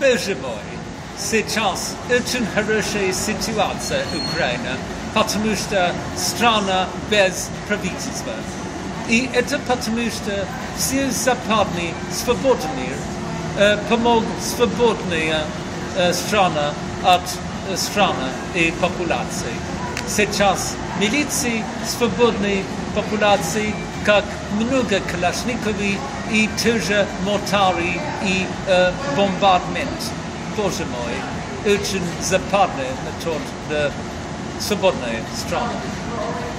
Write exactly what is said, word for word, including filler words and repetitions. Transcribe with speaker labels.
Speaker 1: Боже мой, сейчас очень хорошая ситуация Украины, потому что страна без правительства. И это потому что все западные свободные э, помогут свободные э, страны от э, страны и популяции. Сейчас милиции свободной популяции, как много калашниковых и тоже мортары и э, бомбардмент. Боже мой, очень западная метод для свободной страны.